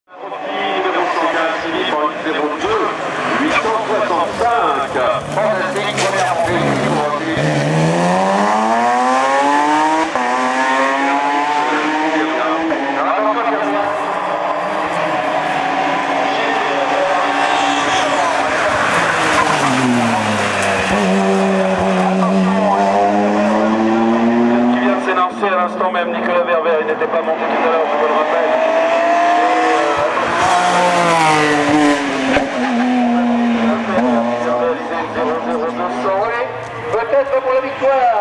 À l'instant même, Nicolas Ververt, il n'était pas monté tout à l'heure, je vous le rappelle. Peut-être pour la victoire.